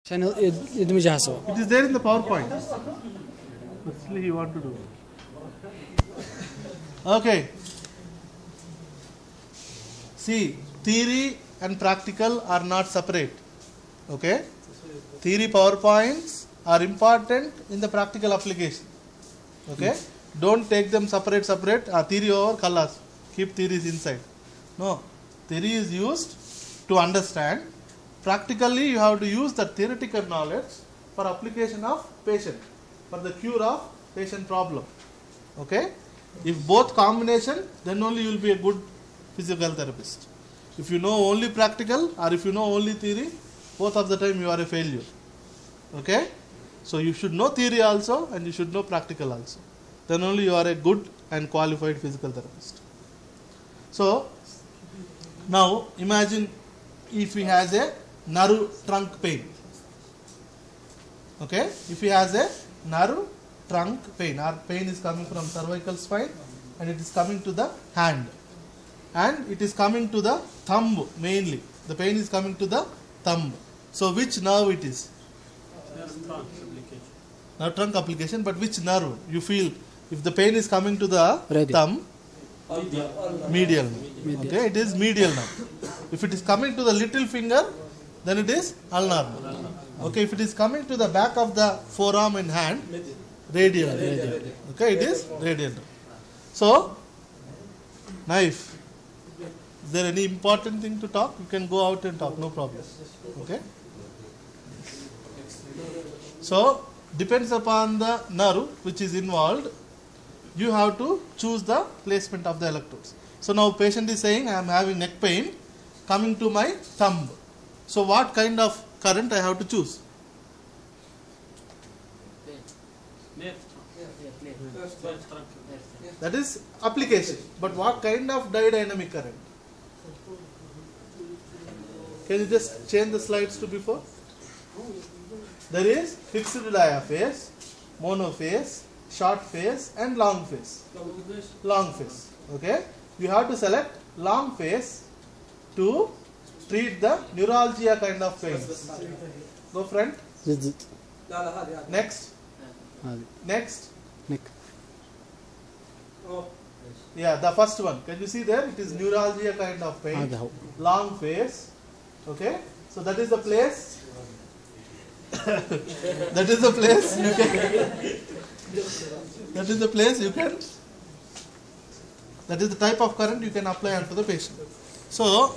It is there in the PowerPoint. Firstly, you want to do. Okay. See, theory and practical are not separate. Okay. Theory PowerPoints are important in the practical application. Okay. Don't take them separate. Theory over colors. Keep theories inside. No. Theory is used to understand. Practically, you have to use the theoretical knowledge for application of patient, for the cure of patient problem. Okay. If both combination, then only you will be a good physical therapist. If you know only practical or if you know only theory, both of the time you are a failure. Okay. So you should know theory also and you should know practical also. Then only you are a good and qualified physical therapist. So now imagine if he has a nerve trunk pain. Okay. If he has a nerve trunk pain, or pain is coming from cervical spine and it is coming to the hand and it is coming to the thumb mainly. The pain is coming to the thumb. So which nerve it is? Nerve trunk application, but which nerve you feel? If the pain is coming to the thumb, medial. Okay, it is medial nerve. If it is coming to the little finger, then it is ulnar. Okay, if it is coming to the back of the forearm and hand, radial. Okay, it is radial. So, knife. Is there any important thing to talk? You can go out and talk, no problem. Okay. So, depends upon the nerve which is involved, you have to choose the placement of the electrodes. So, now patient is saying, I am having neck pain coming to my thumb. So, what kind of current I have to choose? That is application. But what kind of dynamic current? Can you just change the slides to before? There is fixed diaphase, monophase, short phase and long phase. Long phase. Okay. You have to select long phase to treat the neuralgia kind of pains. Go front. Next. Next. Yeah, the first one. Can you see there? It is neuralgia kind of pain. Long phase. Okay. So that is the place. That is the place you can. That is the place you can. That is the type of current you can apply onto the patient. So,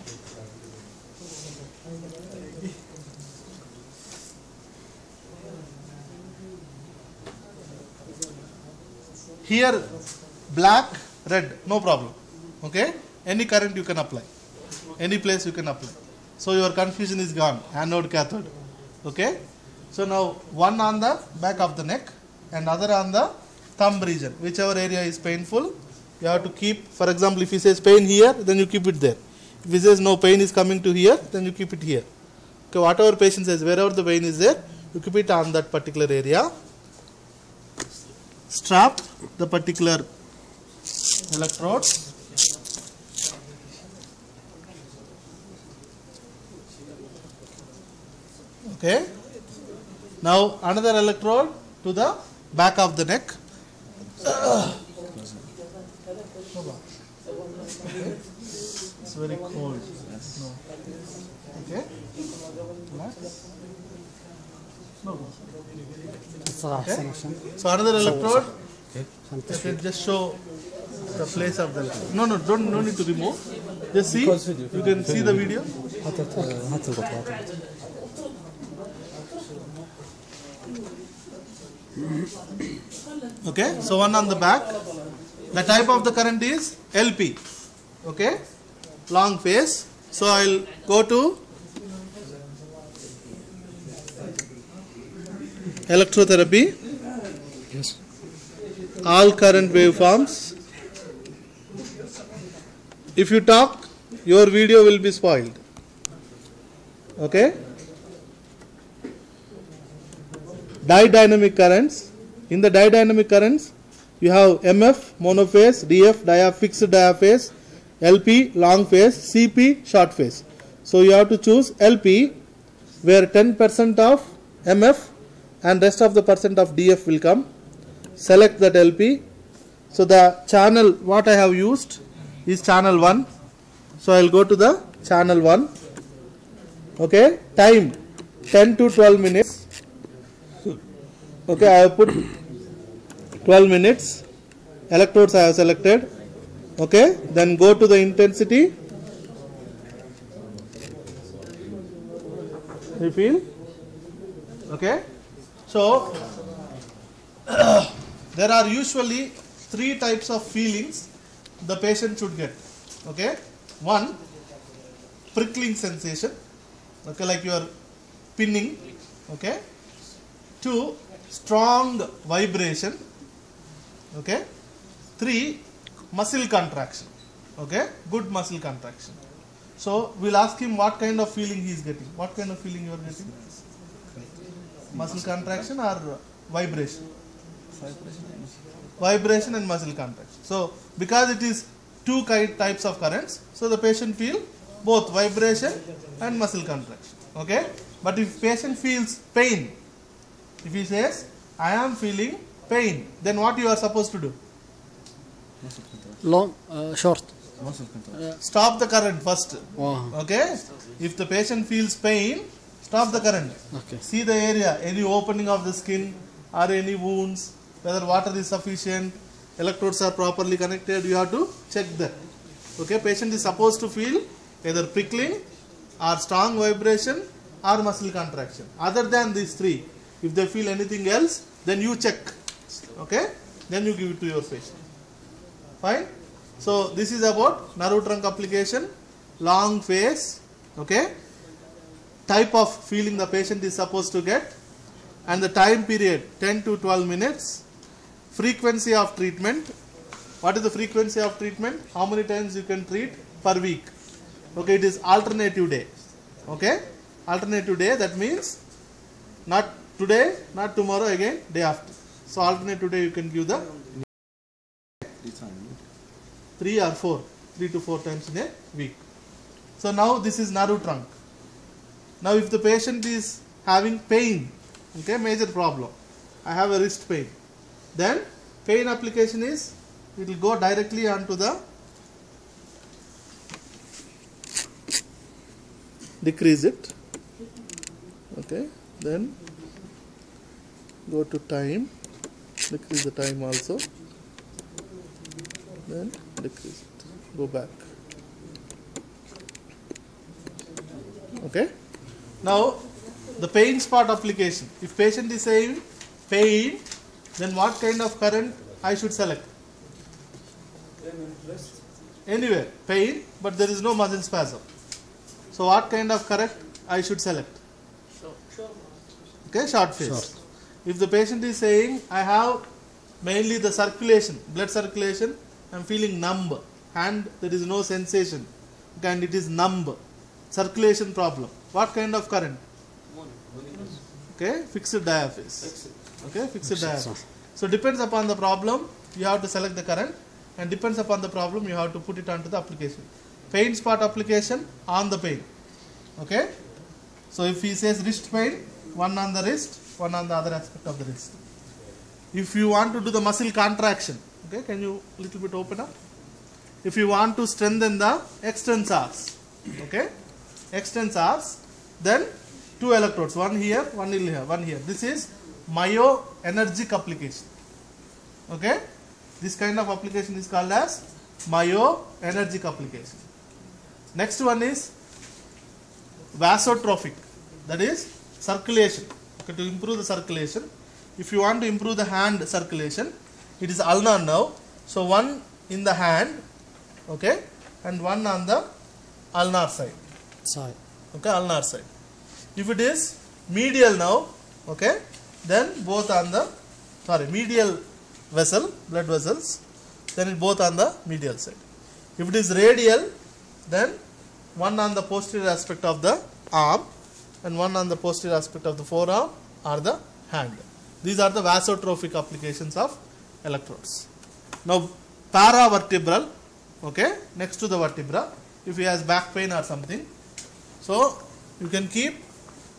here black, red, no problem. Okay? Any current you can apply. Any place you can apply. So your confusion is gone. Anode, cathode. Okay? So now one on the back of the neck and other on the thumb region. Whichever area is painful, you have to keep. For example, if he says pain here, then you keep it there. If he says no, pain is coming to here, then you keep it here. Okay, whatever patient says, wherever the pain is there, you keep it on that particular area. Strap the particular electrode. Okay. Now another electrode to the back of the neck. It's very cold. No. Okay. Relax. No. Okay. So another electrode. You can just show the place of the electrode. No need to remove. Just see. You can see the video. Okay, so one on the back. The type of the current is LP. Okay, long phase. So I'll go to electrotherapy. Yes. All current waveforms. If you talk, your video will be spoiled. Okay. Didynamic currents. In the didynamic currents, you have MF, monophase, DF, fixed diaphase, LP, long phase, CP, short phase. So you have to choose LP where 10% of MF and rest of the percent of DF will come. Select that LP. So the channel what I have used is channel 1. So I will go to the channel 1. Okay, time 10 to 12 minutes. Okay, I have put 12 minutes. Electrodes I have selected. Okay, then go to the intensity. You feel? Okay, so there are usually 3 types of feelings the patient should get. Okay, 1, prickling sensation, okay, like you are pinning. Okay, 2, strong vibration. Okay, 3, muscle contraction. Okay, good muscle contraction. So we'll ask him what kind of feeling he is getting. What kind of feeling you are getting? Muscle contraction or vibration? Vibration and muscle contraction. So because it is 2 types of currents, so the patient feel both vibration and muscle contraction. Okay, but if patient feels pain, if he says I am feeling pain, then what you are supposed to do? Short. Stop the current first. Wow. Okay, if the patient feels pain, stop the current. Okay. See the area, any opening of the skin or any wounds, whether water is sufficient, electrodes are properly connected, you have to check that. Okay, patient is supposed to feel either prickling or strong vibration or muscle contraction. Other than these 3, if they feel anything else, then you check. Okay, then you give it to your patient. Fine. So this is about nerve trunk application, long phase. Okay, type of feeling the patient is supposed to get, and the time period 10 to 12 minutes. Frequency of treatment. What is the frequency of treatment? How many times you can treat per week? Okay, it is alternative day. Okay, alternative day, that means not today, not tomorrow, again day after. So alternative day you can give the 3 or 4, 3 to 4 times in a week. So now this is nerve trunk. Now if the patient is having pain, okay, major problem, I have a wrist pain, then pain application is, it will go directly onto the decrease it. Okay, then go to time, decrease the time also, then decrease it, go back. Okay, now the pain spot application. If patient is saying pain, then what kind of current I should select? Anywhere, pain, but there is no muscle spasm. So what kind of current I should select? Okay, short phase. Short. If the patient is saying I have mainly the circulation, blood circulation, I am feeling numb, hand there is no sensation, okay, and it is numb, circulation problem. What kind of current? Okay, fixed diaphase. Okay, fixed diaphase. So depends upon the problem, you have to select the current, and depends upon the problem, you have to put it onto the application. Pain spot application on the pain. Okay, so if he says wrist pain, one on the wrist, one on the other aspect of the wrist. If you want to do the muscle contraction, okay, can you little bit open up? If you want to strengthen the extensors, okay, extensors, then 2 electrodes, one here, one here, one here. This is myoenergic application. Okay, this kind of application is called as myoenergic application. Next one is vasotrophic, that is circulation. Okay, to improve the circulation, if you want to improve the hand circulation, it is ulnar nerve. So one in the hand, okay, and one on the ulnar side. Okay, ulnar side. If it is medial nerve, okay, then both on the medial vessel, blood vessels, then it both on the medial side. If it is radial, then one on the posterior aspect of the arm and one on the posterior aspect of the forearm or the hand. These are the vasotrophic applications of electrodes. Now paravertebral, okay, next to the vertebra, if he has back pain or something, so you can keep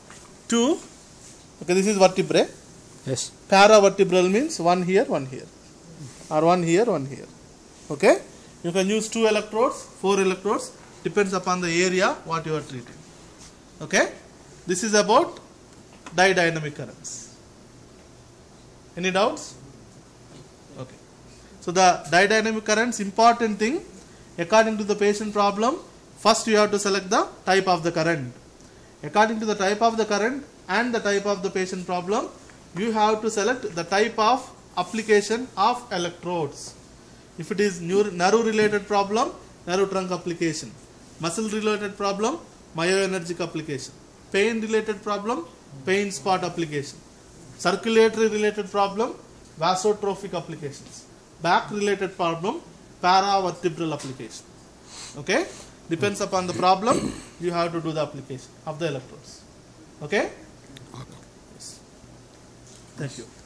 two. Okay, this is vertebrae. Yes. Paravertebral means one here, or one here. Okay, you can use 2 electrodes, 4 electrodes, depends upon the area what you are treating. Okay, this is about didynamic currents. Any doubts? Okay, so the didynamic currents, important thing, according to the patient problem, first you have to select the type of the current. According to the type of the current and the type of the patient problem, you have to select the type of application of electrodes. If it is nerve related problem, nerve trunk application. Muscle related problem, myoenergic application. Pain related problem, pain spot application. Circulatory related problem, vasotrophic applications. Back related problem, paravertebral application. Okay, depends upon the problem, you have to do the application of the electrodes. Okay, yes. Thank you.